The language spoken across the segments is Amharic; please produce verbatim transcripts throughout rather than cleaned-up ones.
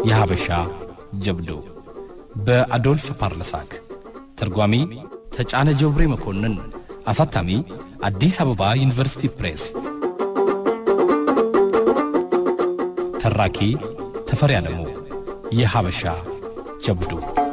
የሀበሻ ጀብዱ በአዶልፍ ፓርለሳክ ተርጓሚ ተጫነ ጀብሬ መኮንን አሳታሚ አዲስ አበባ ዩኒቨርሲቲ ፕሬስ ተራኪ ተፈሪ አለሙ የሀበሻ ጀብዱ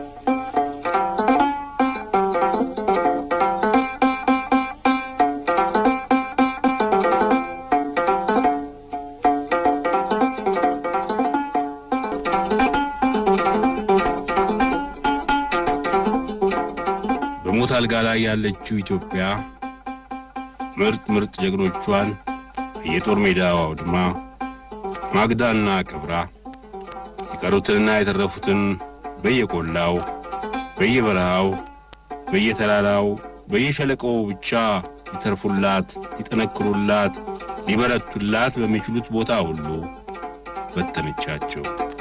በሞታል ጋላ ያለችው ኢትዮጵያ ምርጥ ምርጥ ጀግኖቿን የጦር ሜዳው አውድማ ማግዳና ቀብራ የቀሩትና የተረፉትን በየቆላው በየበረሃው በየተራራው በየሸለቆው ብቻ ይተርፉላት ይጠነክሩላት ሊበረቱላት በሚችሉት ቦታ ሁሉ በተነቻቸው።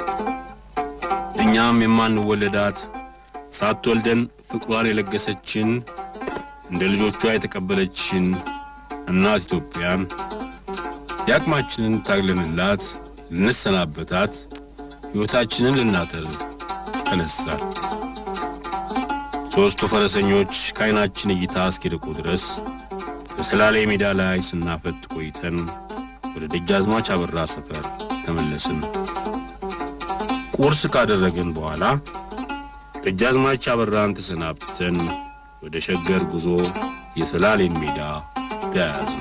እኛም የማንወለዳት ሳትወልደን ፍቅሯን የለገሰችን እንደ ልጆቿ የተቀበለችን እናት ኢትዮጵያን ያቅማችንን ታግለንላት ልንሰናበታት ሕይወታችንን ልናጠር ተነሳን። ሶስቱ ፈረሰኞች ካይናችን እይታ እስኪርቁ ድረስ በሰላሌ ሜዳ ላይ ስናፈጥ ቆይተን ወደ ደጃዝማች አበራ ሰፈር ተመለስን። ቁርስ ካደረግን በኋላ ደጃዝማች አበራን ተሰናብተን ወደ ሸገር ጉዞ የሰላሌን ሜዳ ተያያዝን።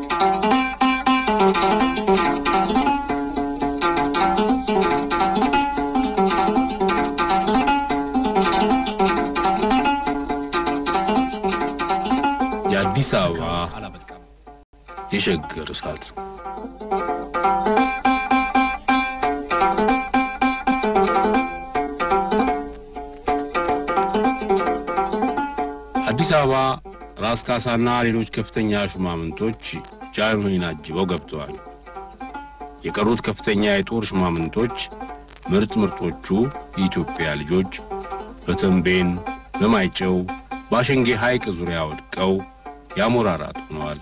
የአዲስ አበባ የሸገር እሳት አዲስ አበባ ራስ ካሳና ሌሎች ከፍተኛ ሹማምንቶች ጃንሆይን አጅበው ገብተዋል። የቀሩት ከፍተኛ የጦር ሹማምንቶች ምርጥ ምርጦቹ የኢትዮጵያ ልጆች በተንቤን በማይጨው ባሸንጌ ሐይቅ ዙሪያ ወድቀው ያሞራራት ሆነዋል።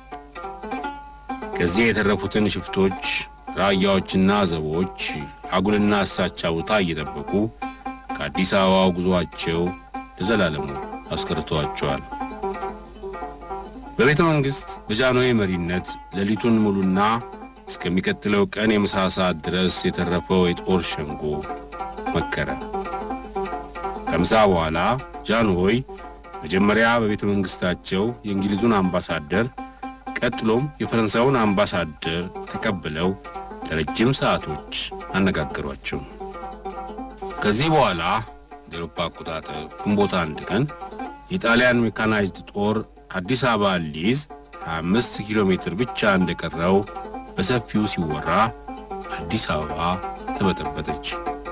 ከዚህ የተረፉትን ሽፍቶች ራያዎችና ዘቦች አጉልና አሳቻ ቦታ እየጠበቁ ከአዲስ አበባው ጉዟቸው ለዘላለሙ አስቀርተዋቸዋል። በቤተ መንግስት በጃንሆይ መሪነት ሌሊቱን ሙሉና እስከሚቀጥለው ቀን የምሳ ሰዓት ድረስ የተረፈው የጦር ሸንጎ መከረ። ከምሳ በኋላ ጃንሆይ መጀመሪያ በቤተ መንግስታቸው የእንግሊዙን አምባሳደር ቀጥሎም የፈረንሳዩን አምባሳደር ተቀብለው ለረጅም ሰዓቶች አነጋገሯቸው። ከዚህ በኋላ የአውሮፓ አቆጣጠር ግንቦት አንድ ቀን የጣሊያን ሜካናይዝድ ጦር አዲስ አበባ ሊዝ ሃያ አምስት ኪሎ ሜትር ብቻ እንደቀረው በሰፊው ሲወራ አዲስ አበባ ተበጠበጠች።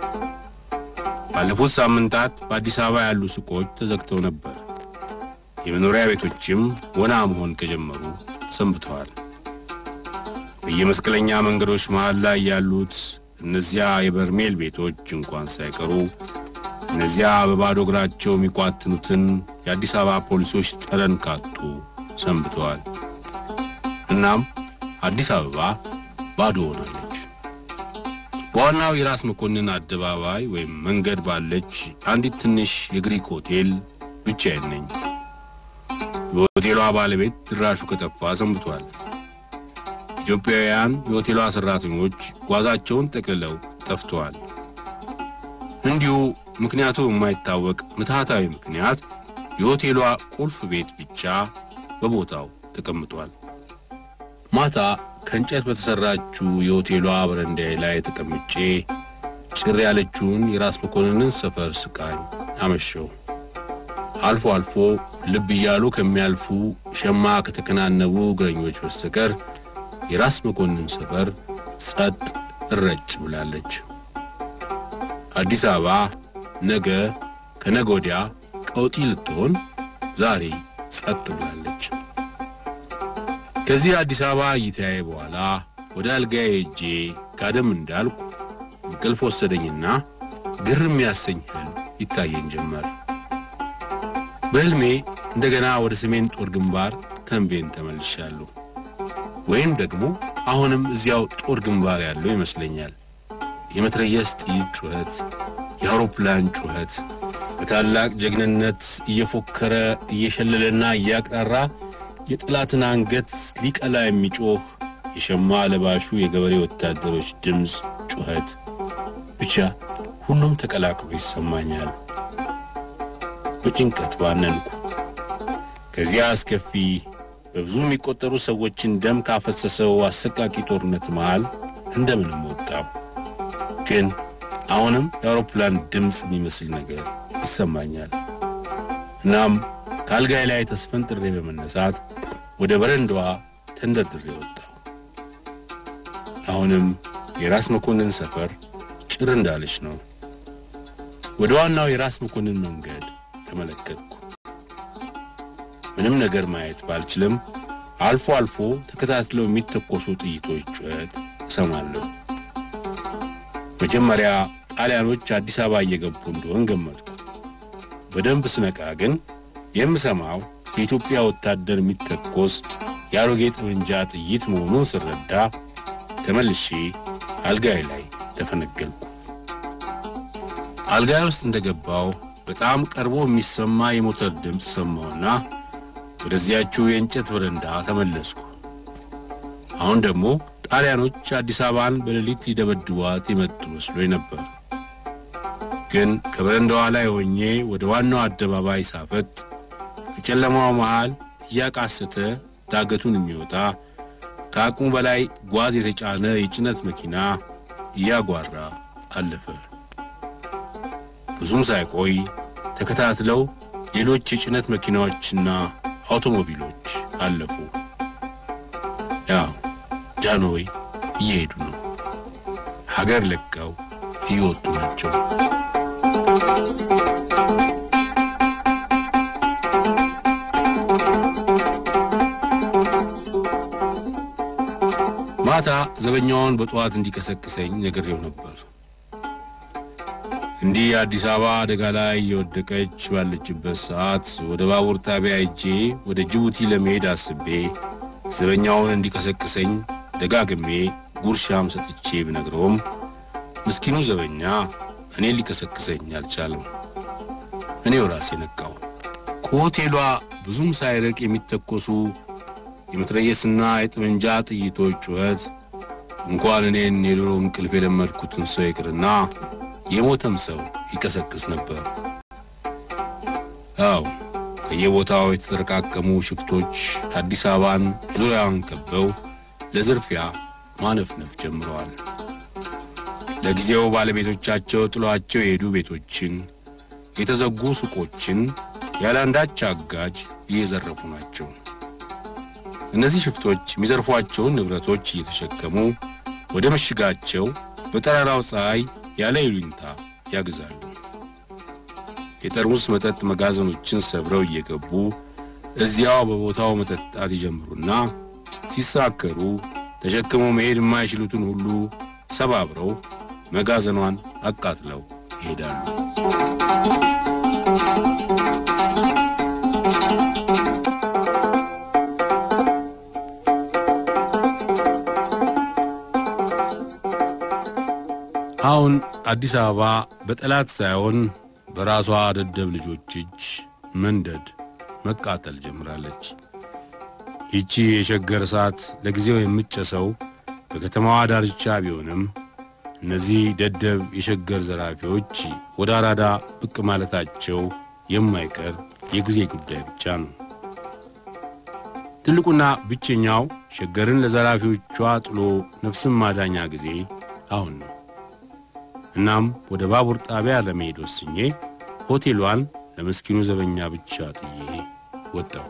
ባለፉት ሳምንታት በአዲስ አበባ ያሉ ሱቆች ተዘግተው ነበር። የመኖሪያ ቤቶችም ወና መሆን ከጀመሩ ሰንብተዋል። በየመስቀለኛ መንገዶች መሃል ላይ ያሉት እነዚያ የበርሜል ቤቶች እንኳን ሳይቀሩ እነዚያ በባዶ እግራቸው የሚቋጥኑትን የአዲስ አበባ ፖሊሶች ጠረን ካጡ ሰንብተዋል። እናም አዲስ አበባ ባዶ ሆናለች። በዋናው የራስ መኮንን አደባባይ ወይም መንገድ ባለች አንዲት ትንሽ የግሪክ ሆቴል ብቻዬን ነኝ። የሆቴሏ ባለቤት ድራሹ ከጠፋ ሰንብቷል። ኢትዮጵያውያን የሆቴሏ ሰራተኞች ጓዛቸውን ጠቅልለው ጠፍተዋል። እንዲሁ ምክንያቱ የማይታወቅ ምትሃታዊ ምክንያት የሆቴሏ ቁልፍ ቤት ብቻ በቦታው ተቀምጧል። ማታ ከእንጨት በተሰራችው የሆቴሏ በረንዳዬ ላይ ተቀምጬ ጭር ያለችውን የራስ መኮንንን ሰፈር ስቃኝ አመሸው። አልፎ አልፎ ልብ እያሉ ከሚያልፉ ሸማ ከተከናነቡ እግረኞች በስተቀር የራስ መኮንን ሰፈር ጸጥ እረጭ ብላለች። አዲስ አበባ ነገ ከነገ ወዲያ ቀውጢ ልትሆን ዛሬ ጸጥ ብላለች። ከዚህ አዲስ አበባ እይታዬ በኋላ ወደ አልጋዬ ሄጄ ጋደም እንዳልኩ እንቅልፍ ወሰደኝና ግርም ያሰኝ ህልም ይታየኝ ጀመር። በህልሜ እንደገና ወደ ሰሜን ጦር ግንባር ተንቤን ተመልሻለሁ። ወይም ደግሞ አሁንም እዚያው ጦር ግንባር ያለው ይመስለኛል። የመትረየስ ጥይት ጩኸት፣ የአውሮፕላን ጩኸት በታላቅ ጀግንነት እየፎከረ እየሸለለና እያቅራራ የጠላትን አንገት ሊቀላ የሚጮህ የሸማ ለባሹ የገበሬ ወታደሮች ድምጽ ጩኸት ብቻ ሁሉም ተቀላቅሎ ይሰማኛል። በጭንቀት ባነንኩ። ከዚያ አስከፊ በብዙ የሚቆጠሩ ሰዎችን ደም ካፈሰሰው አሰቃቂ ጦርነት መሃል እንደምንም ወጣሁ። ግን አሁንም የአውሮፕላን ድምጽ የሚመስል ነገር ይሰማኛል። እናም ካልጋይ ላይ ተስፈንጥሬ በመነሳት ወደ በረንዳዋ ተንደርድሬ ወጣሁ። አሁንም የራስ መኮንን ሰፈር ጭር እንዳለች ነው። ወደ ዋናው የራስ መኮንን መንገድ ተመለከትኩ። ምንም ነገር ማየት ባልችልም አልፎ አልፎ ተከታትለው የሚተኮሱ ጥይቶች ጩኸት እሰማለሁ። መጀመሪያ ጣሊያኖች አዲስ አበባ እየገቡ እንደሆነ ገመትኩ። በደንብ ስነቃ ግን የምሰማው የኢትዮጵያ ወታደር የሚተኮስ ያሮጌ ጠመንጃ ጥይት መሆኑን ስረዳ ተመልሼ አልጋይ ላይ ተፈነገልኩ። አልጋይ ውስጥ እንደገባው በጣም ቀርቦ የሚሰማ የሞተር ድምጽ ሰማውና ወደዚያችው የእንጨት በረንዳ ተመለስኩ። አሁን ደግሞ ጣሊያኖች አዲስ አበባን በሌሊት ሊደበድቧት የመጡ መስሎኝ ነበር። ግን ከበረንዳዋ ላይ ሆኜ ወደ ዋናው አደባባይ ሳፈጥ ከጨለማው መሃል እያቃሰተ ዳገቱን የሚወጣ ከአቅሙ በላይ ጓዝ የተጫነ የጭነት መኪና እያጓራ አለፈ። ብዙም ሳይቆይ ተከታትለው ሌሎች የጭነት መኪናዎችና አውቶሞቢሎች አለፉ። ያው ጃንሆይ እየሄዱ ነው። ሀገር ለቀው እየወጡ ናቸው። ማታ ዘበኛውን በጠዋት እንዲቀሰቅሰኝ ነግሬው ነበር። እንዲህ አዲስ አበባ አደጋ ላይ የወደቀች ባለችበት ሰዓት ወደ ባቡር ጣቢያ ሄጄ ወደ ጅቡቲ ለመሄድ አስቤ ዘበኛውን እንዲቀሰቅሰኝ ደጋግሜ ጉርሻም ሰጥቼ ብነግረውም ምስኪኑ ዘበኛ እኔ ሊቀሰቅሰኝ አልቻለም። እኔው ራሴ ነቃው። ከሆቴሏ ብዙም ሳይርቅ የሚተኮሱ የመትረየስና የጠመንጃ ጥይቶች ጩኸት እንኳን እኔን የድሮ እንቅልፍ የለመድኩትን ሰው ይቅርና የሞተም ሰው ይቀሰቅስ ነበር። አዎ ከየቦታው የተጠረቃቀሙ ሽፍቶች አዲስ አበባን ዙሪያውን ከበው ለዝርፊያ ማነፍነፍ ጀምረዋል። ለጊዜው ባለቤቶቻቸው ጥሏቸው የሄዱ ቤቶችን፣ የተዘጉ ሱቆችን ያላንዳች አጋጅ እየዘረፉ ናቸው። እነዚህ ሽፍቶች የሚዘርፏቸውን ንብረቶች እየተሸከሙ ወደ ምሽጋቸው በጠራራው ፀሐይ ያለ ይሉኝታ ያግዛሉ። የጠርሙስ መጠጥ መጋዘኖችን ሰብረው እየገቡ እዚያው በቦታው መጠጣት ይጀምሩና ሲሳከሩ ተሸክመው መሄድ የማይችሉትን ሁሉ ሰባብረው መጋዘኗን አቃጥለው ይሄዳሉ። አሁን አዲስ አበባ በጠላት ሳይሆን በራሷ ደደብ ልጆች እጅ መንደድ መቃጠል ጀምራለች። ይቺ የሸገር እሳት ለጊዜው የምትጨሰው በከተማዋ ዳርቻ ቢሆንም እነዚህ ደደብ የሸገር ዘራፊዎች ወደ አራዳ ብቅ ማለታቸው የማይቀር የጊዜ ጉዳይ ብቻ ነው። ትልቁና ብቸኛው ሸገርን ለዘራፊዎቿ ጥሎ ነፍስን ማዳኛ ጊዜ አሁን ነው። እናም ወደ ባቡር ጣቢያ ለመሄድ ወስኜ ሆቴሏን ለመስኪኑ ዘበኛ ብቻ ጥዬ ወጣሁ።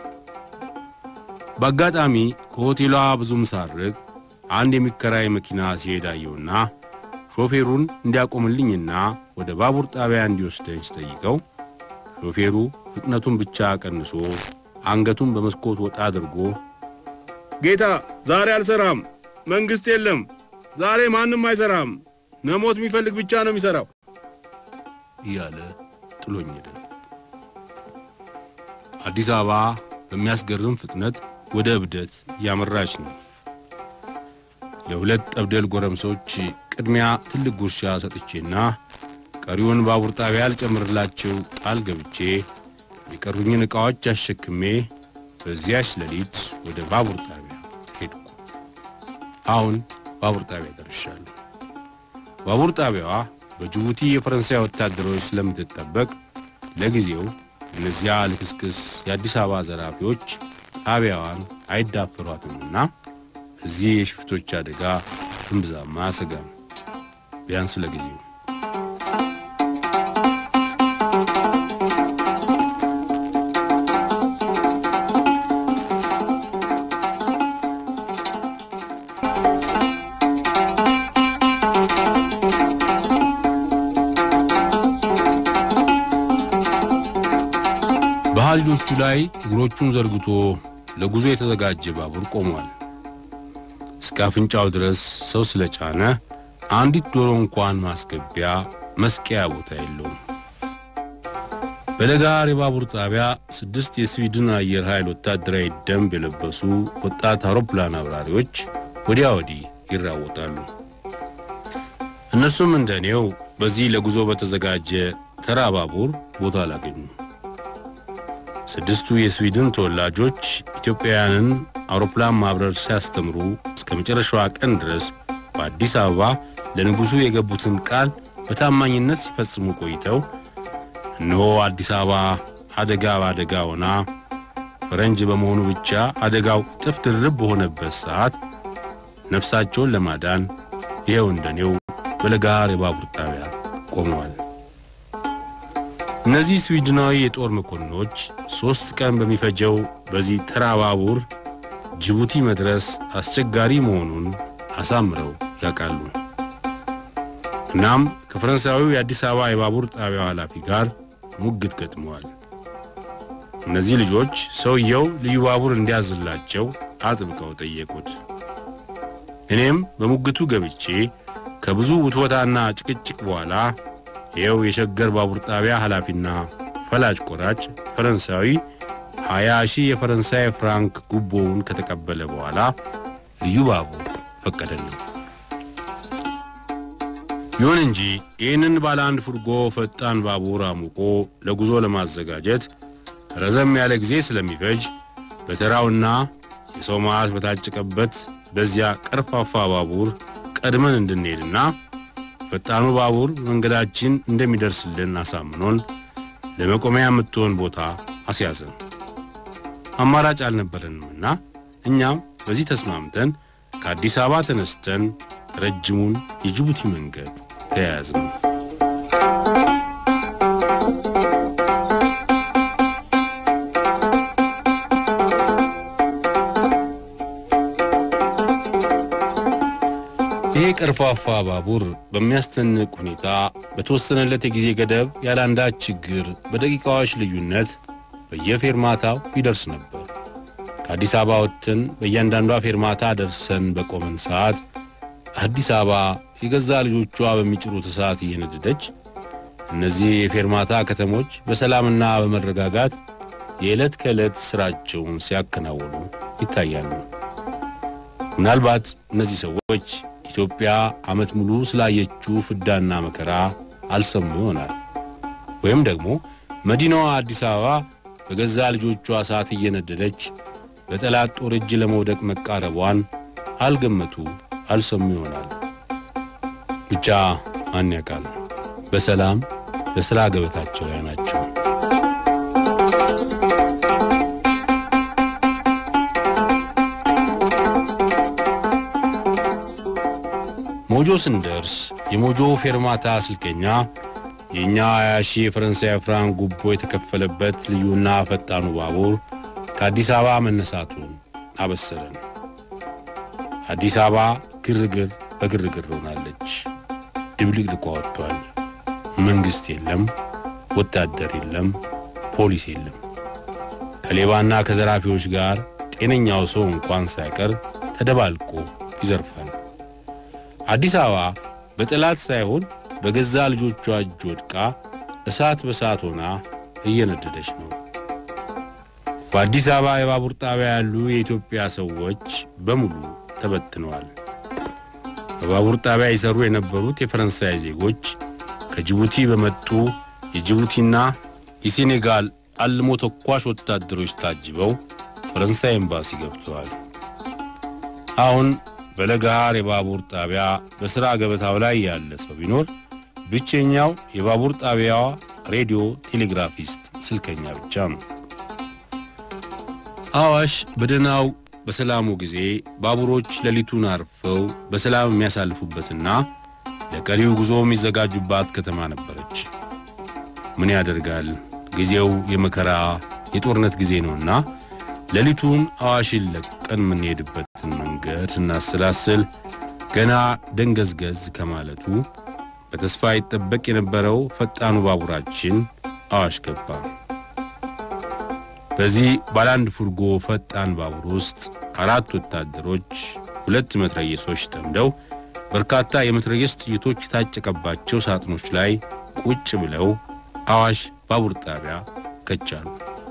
በአጋጣሚ ከሆቴሏ ብዙም ሳርቅ አንድ የሚከራይ መኪና ሲሄድ አየሁና ሾፌሩን እንዲያቆምልኝና ወደ ባቡር ጣቢያ እንዲወስደኝ ስጠይቀው ሾፌሩ ፍጥነቱን ብቻ ቀንሶ አንገቱን በመስኮት ወጣ አድርጎ ጌታ ዛሬ አልሰራም፣ መንግስት የለም፣ ዛሬ ማንንም አይሰራም፣ መሞት የሚፈልግ ብቻ ነው የሚሰራው እያለ ጥሎኝ ሄደ። አዲስ አበባ በሚያስገርም ፍጥነት ወደ እብደት ያመራች ነው። የሁለት ጠብደል ጎረምሶች ቅድሚያ ትልቅ ጉርሻ ሰጥቼና ቀሪውን ባቡር ጣቢያ ልጨምርላቸው ቃል ገብቼ የቀሩኝን ዕቃዎች አሸክሜ በዚያች ሌሊት ወደ ባቡር ጣቢያ ሄድኩ። አሁን ባቡር ጣቢያ ደርሻለሁ። ባቡር ጣቢያዋ በጅቡቲ የፈረንሳይ ወታደሮች ስለምትጠበቅ ለጊዜው እነዚያ ልክስክስ የአዲስ አበባ ዘራፊዎች ጣቢያዋን አይዳፈሯትምና እዚህ የሽፍቶች አደጋ እምብዛም አያሰጋም፣ ቢያንስ ለጊዜው። በሐዲዶቹ ላይ እግሮቹን ዘርግቶ ለጉዞ የተዘጋጀ ባቡር ቆሟል። እስከ አፍንጫው ድረስ ሰው ስለጫነ አንዲት ዶሮ እንኳን ማስገቢያ መስቂያ ቦታ የለውም። በለጋር የባቡር ጣቢያ ስድስት የስዊድን አየር ኃይል ወታደራዊ ደንብ የለበሱ ወጣት አውሮፕላን አብራሪዎች ወዲያ ወዲህ ይራወጣሉ። እነሱም እንደኔው በዚህ ለጉዞ በተዘጋጀ ተራ ባቡር ቦታ አላገኙም። ስድስቱ የስዊድን ተወላጆች ኢትዮጵያውያንን አውሮፕላን ማብረር ሲያስተምሩ እስከ መጨረሻው ቀን ድረስ በአዲስ አበባ ለንጉሱ የገቡትን ቃል በታማኝነት ሲፈጽሙ ቆይተው እነሆ አዲስ አበባ አደጋ ባደጋ ሆና ፈረንጅ በመሆኑ ብቻ አደጋው ጥፍ ድርብ በሆነበት ሰዓት ነፍሳቸውን ለማዳን ይሄው እንደኔው በለጋር የባቡር ጣቢያ ቆመዋል። እነዚህ ስዊድናዊ የጦር መኮንኖች ሶስት ቀን በሚፈጀው በዚህ ተራ ባቡር ጅቡቲ መድረስ አስቸጋሪ መሆኑን አሳምረው ያውቃሉ። እናም ከፈረንሳዊው የአዲስ አበባ የባቡር ጣቢያው ኃላፊ ጋር ሙግት ገጥመዋል። እነዚህ ልጆች ሰውየው ልዩ ባቡር እንዲያዝላቸው አጥብቀው ጠየቁት። እኔም በሙግቱ ገብቼ ከብዙ ውትወታና ጭቅጭቅ በኋላ ይኸው የሸገር ባቡር ጣቢያ ኃላፊና ፈላጭ ቆራጭ ፈረንሳዊ ሀያ ሺህ የፈረንሳይ ፍራንክ ጉቦውን ከተቀበለ በኋላ ልዩ ባቡር ፈቀደልን። ይሁን እንጂ ይህንን ባለ አንድ ፍርጎ ፈጣን ባቡር አሙቆ ለጉዞ ለማዘጋጀት ረዘም ያለ ጊዜ ስለሚፈጅ በተራውና የሰው ማዕት በታጨቀበት በዚያ ቀርፋፋ ባቡር ቀድመን እንድንሄድና ፈጣኑ ባቡር መንገዳችን እንደሚደርስልን አሳምኖን ለመቆሚያ የምትሆን ቦታ አስያዘን። አማራጭ አልነበረንምና እኛም በዚህ ተስማምተን ከአዲስ አበባ ተነስተን ረጅሙን የጅቡቲ መንገድ ተያያዝን። ይሄ ቀርፋፋ ባቡር በሚያስተንቅ ሁኔታ በተወሰነለት የጊዜ ገደብ ያላንዳች ችግር በደቂቃዎች ልዩነት በየፌርማታው ይደርስ ነበር። ከአዲስ አበባ ወጥተን በእያንዳንዷ ፌርማታ ደርሰን በቆመን ሰዓት አዲስ አበባ የገዛ ልጆቿ በሚጭሩት እሳት እየነደደች እነዚህ የፌርማታ ከተሞች በሰላምና በመረጋጋት የዕለት ከዕለት ስራቸውን ሲያከናውኑ ይታያሉ። ምናልባት እነዚህ ሰዎች ኢትዮጵያ ዓመት ሙሉ ስላየችው ፍዳና መከራ አልሰሙ ይሆናል። ወይም ደግሞ መዲናዋ አዲስ አበባ በገዛ ልጆቿ እሳት እየነደደች በጠላት ጦር እጅ ለመውደቅ መቃረቧን አልገመቱ አልሰሙ ይሆናል። ብቻ ማን ያውቃል፣ በሰላም በስራ ገበታቸው ላይ ናቸው። ሞጆ ስንደርስ የሞጆ ፌርማታ ስልከኛ የኛ ሀያ ሺህ የፈረንሳይ ፍራንክ ጉቦ የተከፈለበት ልዩና ፈጣኑ ባቡር ከአዲስ አበባ መነሳቱን አበሰረን። አዲስ አበባ ግርግር በግርግር ሆናለች። ድብልቅልቋ ወጥቷል። መንግስት የለም፣ ወታደር የለም፣ ፖሊስ የለም። ከሌባና ከዘራፊዎች ጋር ጤነኛው ሰው እንኳን ሳይቀር ተደባልቆ ይዘርፋል። አዲስ አበባ በጠላት ሳይሆን በገዛ ልጆቿ እጅ ወድቃ እሳት በሳት ሆና እየነደደች ነው። በአዲስ አበባ የባቡር ጣቢያ ያሉ የኢትዮጵያ ሰዎች በሙሉ ተበትነዋል። በባቡር ጣቢያ ይሰሩ የነበሩት የፈረንሳይ ዜጎች ከጅቡቲ በመጡ የጅቡቲና የሴኔጋል አልሞ ተኳሽ ወታደሮች ታጅበው ፈረንሳይ ኤምባሲ ገብተዋል። አሁን በለጋር የባቡር ጣቢያ በሥራ ገበታው ላይ ያለ ሰው ቢኖር ብቸኛው የባቡር ጣቢያዋ ሬዲዮ ቴሌግራፊስት ስልከኛ ብቻ ነው። አዋሽ በደናው በሰላሙ ጊዜ ባቡሮች ሌሊቱን አርፈው በሰላም የሚያሳልፉበትና ለቀሪው ጉዞ የሚዘጋጁባት ከተማ ነበረች። ምን ያደርጋል ጊዜው የመከራ የጦርነት ጊዜ ነውና ሌሊቱን አዋሽን ለቀን ምን ሄድበትን መንገድ እናስላስል ገና ደንገዝገዝ ከማለቱ በተስፋ ይጠበቅ የነበረው ፈጣኑ ባቡራችን አዋሽ ገባ። በዚህ ባላንድ ፉርጎ ፈጣን ባቡር ውስጥ አራት ወታደሮች ሁለት መትረየሶች ተምደው በርካታ የመትረየስ ጥይቶች ታጨቀባቸው ሳጥኖች ላይ ቁጭ ብለው አዋሽ ባቡር ጣቢያ ከቻሉ።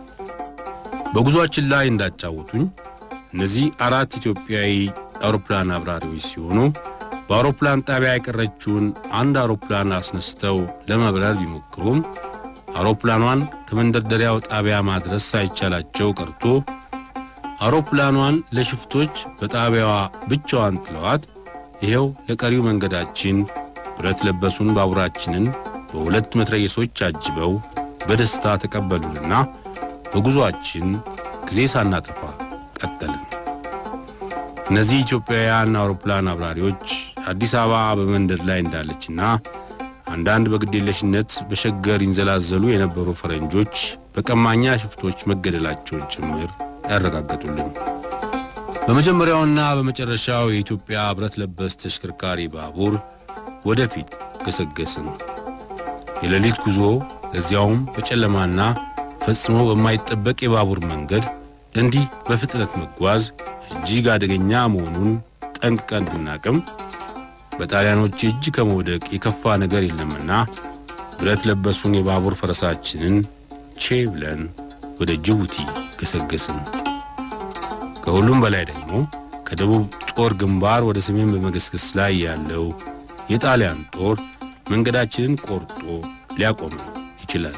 በጉዟችን ላይ እንዳጫወቱኝ እነዚህ አራት ኢትዮጵያዊ አውሮፕላን አብራሪዎች ሲሆኑ በአውሮፕላን ጣቢያ የቀረችውን አንድ አውሮፕላን አስነስተው ለመብረር ቢሞክሩም አውሮፕላኗን ከመንደርደሪያው ጣቢያ ማድረስ ሳይቻላቸው ቀርቶ አውሮፕላኗን ለሽፍቶች በጣቢያዋ ብቻዋን ጥለዋት ይሄው ለቀሪው መንገዳችን ብረት ለበሱን ባቡራችንን በሁለት መትረየሶች አጅበው በደስታ ተቀበሉንና በጉዟችን ጊዜ ሳናጠፋ ቀጠልን። እነዚህ ኢትዮጵያውያን አውሮፕላን አብራሪዎች አዲስ አበባ በመንደር ላይ እንዳለችና አንዳንድ በግዴለሽነት በሸገር ይንዘላዘሉ የነበሩ ፈረንጆች በቀማኛ ሽፍቶች መገደላቸውን ጭምር ያረጋግጡልን። በመጀመሪያውና በመጨረሻው የኢትዮጵያ ብረት ለበስ ተሽከርካሪ ባቡር ወደፊት ገሰገስን። የሌሊት ጉዞ ለዚያውም በጨለማና ፈጽሞ በማይጠበቅ የባቡር መንገድ እንዲህ በፍጥነት መጓዝ እጅግ አደገኛ መሆኑን ጠንቅቀን ብናቅም በጣሊያኖች እጅ ከመውደቅ የከፋ ነገር የለምና ብረት ለበሱን የባቡር ፈረሳችንን ቼ ብለን ወደ ጅቡቲ ገሰገስን። ከሁሉም በላይ ደግሞ ከደቡብ ጦር ግንባር ወደ ሰሜን በመገስገስ ላይ ያለው የጣሊያን ጦር መንገዳችንን ቆርጦ ሊያቆመን ይችላል።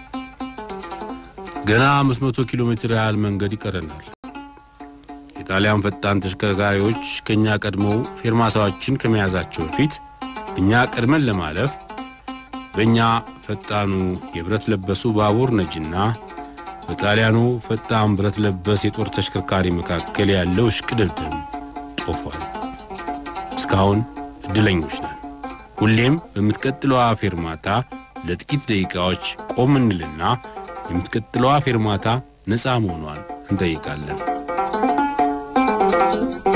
ገና አምስት መቶ ኪሎ ሜትር ያህል መንገድ ይቀረናል። የጣሊያን ፈጣን ተሽከርካሪዎች ከኛ ቀድመው ፌርማታዎችን ከመያዛቸው በፊት እኛ ቀድመን ለማለፍ በእኛ ፈጣኑ የብረት ለበሱ ባቡር ነጅና በጣሊያኑ ፈጣን ብረት ለበስ የጦር ተሽከርካሪ መካከል ያለው ሽቅድድም ጦፏል። እስካሁን እድለኞች ነን። ሁሌም በምትቀጥለው ፌርማታ ለጥቂት ደቂቃዎች ቆም እንልና የምትቀጥለው ፌርማታ ነፃ መሆኗን እንጠይቃለን።